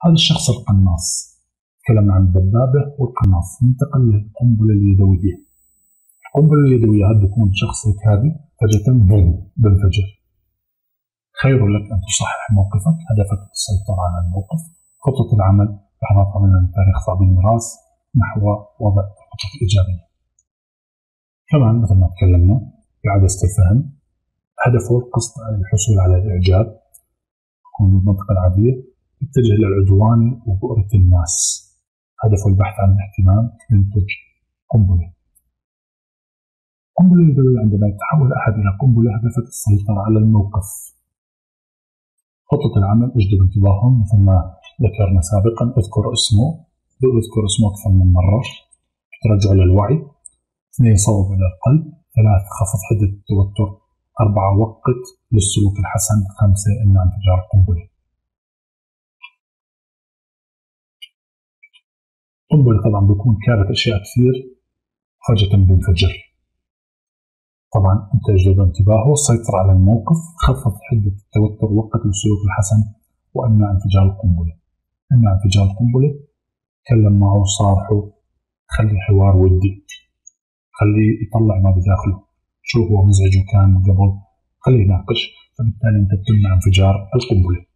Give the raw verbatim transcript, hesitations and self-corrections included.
هذا الشخص القناص. تكلمنا عن الدبابة والقناص. ننتقل للقنبلة اليدوية. القنبلة اليدوية هذا بيكون شخص هادي فجأة بوم بنفجر. خير لك أن تصحح موقفك، هدفك السيطرة على الموقف. خطة العمل إحراقا من تاريخ صعب الميراث نحو وضع خطط إيجابية. كمان مثل ما تكلمنا في عدسة الفهم، هدفه القصد الحصول على الإعجاب، يكون بالمنطقة العادية، يتجه للعدوان وبؤرة الناس، هدفه البحث عن الاهتمام، ينتج قنبلة. قنبلة اليدوية عندما يتحول أحد إلى قنبلة هدفك السيطرة على الموقف. خطة العمل اجذب انتباههم مثل ما ذكرنا سابقا، اذكر اسمه، اذكر اسمه أكثر من مرة، ترجع للوعي. اثنين صوب إلى القلب. ثلاث خفض حدة التوتر. أربعة وقت للسلوك الحسن. خمسة امنع انفجار القنبلة. القنبلة طبعا بيكون كارثة أشياء كثير فجأة بينفجر. طبعا أنت اجذب انتباهه، سيطر على الموقف، خفض حدة التوتر، وقت للسلوك الحسن، وامنع انفجار القنبلة. امنع انفجار القنبلة، تكلم معه، صارحه، خلي حوار ودي، خليه يطلع ما بداخله، شو هو مزعج وكان قبل، خليه يناقش، فبالتالي أنت بتمنع انفجار القنبلة.